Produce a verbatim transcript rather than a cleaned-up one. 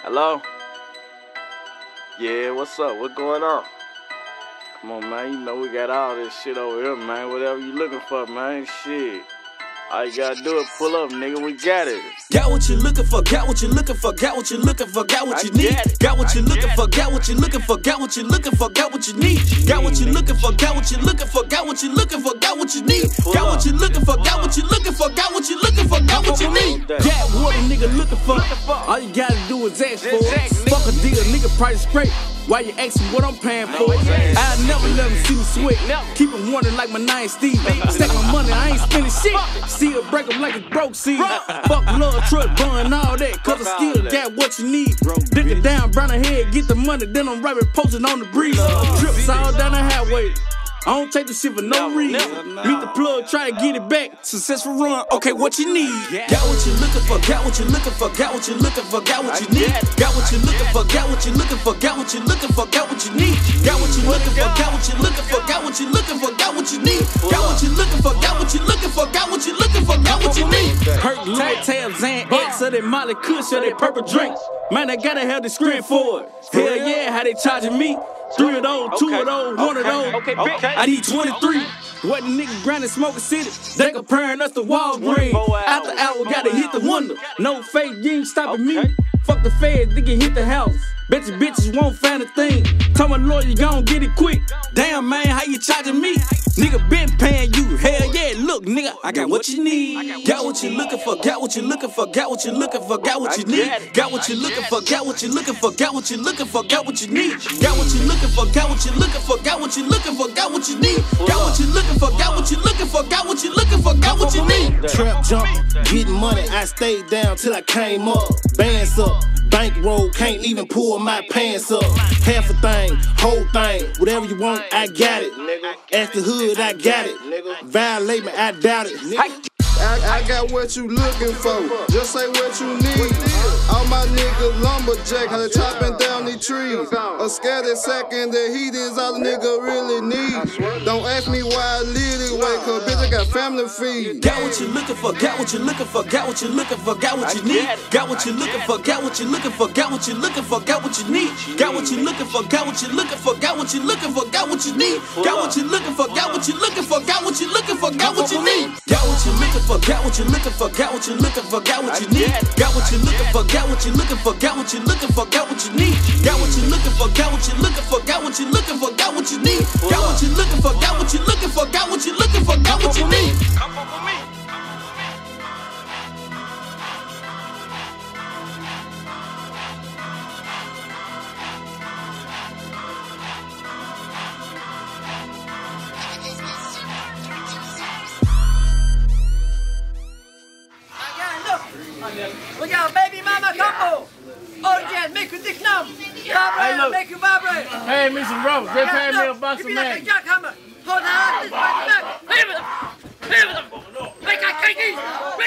Hello? Yeah, what's up? What going on? Come on, man. You know we got all this shit over here, man. Whatever you looking for, man. Shit. All you gotta do is pull up, nigga. We got it. Got what you looking for, got what you looking for, got what you looking for, got what you need. Got what you looking for, got what you looking for, got what you looking for, got what you need. Got what you looking for, got what you looking for, got what you looking for, got what you need. Got what you looking for, got what you looking for, got what you looking for, got what you need. Got what a nigga looking for. All you gotta do is ask for it. Fuck a deal, nigga price straight. Why you asking what I'm paying for? I never let them see me sweat. Keep them wondering like my name Steve. Stack my money, I ain't spending shit. See her break them like it's broke, see. Fuck love, truck, bun, all that. Cause I still got what you need. Dick it down, burn her head, get the money, then I'm right posting on the breeze. Trips all down the highway. I don't take this shit for no reason. Meet the plug, try to get it back. Successful run, okay, what you need? Got what you looking for, got what you looking for, got what you looking for, got what you need. Got what you looking for, got what you looking for, got what you looking for, got what you need. Got what you looking for, got what you looking for, got what you looking for, got what you need. Got what you looking for, got what you looking for, got what you looking for, got what you need. Perk, Lil Tab, Zan X, or that Molly Kush, or that purple drink. Man, I gotta have the screen for it. Hell yeah, how they charging me? Three of those, two of those, one of those. I need twenty-three. What the niggas grinding Smoker City? They comparing us to Walgreens. After hour, gotta hit the wonder. No fake, you ain't stopping me. Fuck the feds, they can hit the house. Bet you bitches won't find a thing. Tell my lawyer you gon' get it quick. Damn man, how you charging me? Nigga been paying you. Hell yeah, look nigga, I got what you need. Got what you looking for, got what you looking for, got what you looking for, got what you need. Got what you looking for, got what you looking for, got what you looking for, got what you need. Got what you looking for, got what you looking for, got what you looking for, got what you need. Got what you looking for, got what you looking for, got what you looking for, got what you need. Trap jump, getting money, I stayed down till I came up. Bands up, bankroll, can't even pull my pants up. Half a thing, whole thing, whatever you want, I got it. Ask the hood, I got it. Violate me, I doubt it. I, I got what you looking for, just say what you need. All my niggas lumberjack, how they chopping down these trees. A scattered second, the heat is all the nigga really need. Don't ask me why I live this way, cause bitch I got family to feed. Got what you looking for, got what you looking for, got what you looking for, got what you need. Got what you looking for, got what you looking for, got what you looking for, got what you need. Got what you looking for, got what you looking for, got what you looking for, got what you need. Got what you looking for, got what you looking for, got what you looking for, got what you need. Got what you looking for, got what you looking for, got what you looking for, got what you need. Got what you looking for, got what you looking for, got what you looking for, got what you need. Got what you looking for, got what you looking for, got what you looking for, got what you need. Got what you looking for, got what you looking for, got what you looking for, got what you need. Come on for me. Regarde, baby mama combo! Origin, make you dick numb! Vibrate, make you vibrate! Hey, me some rubber. Just pay me a box of Give me like a Mac. jackhammer! Hold on, this back! Leave it! Leave it! Make a cake!